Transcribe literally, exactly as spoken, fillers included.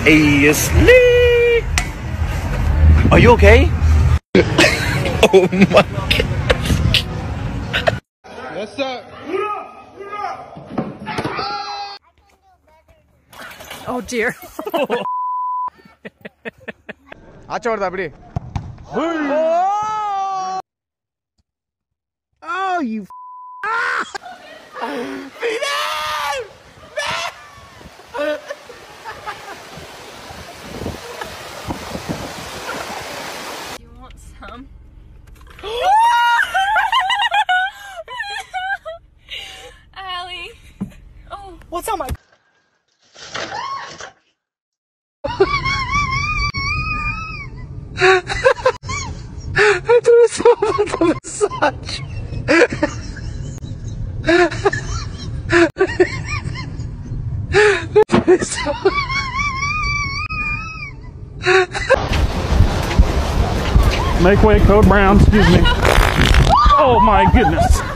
Hey, sleep. Are you okay? Oh my God. What's up? Oh dear. Oh, you. You want some? Allie. Oh. What's on my? Tu só massagem. Make way, code brown, excuse me. Oh my goodness.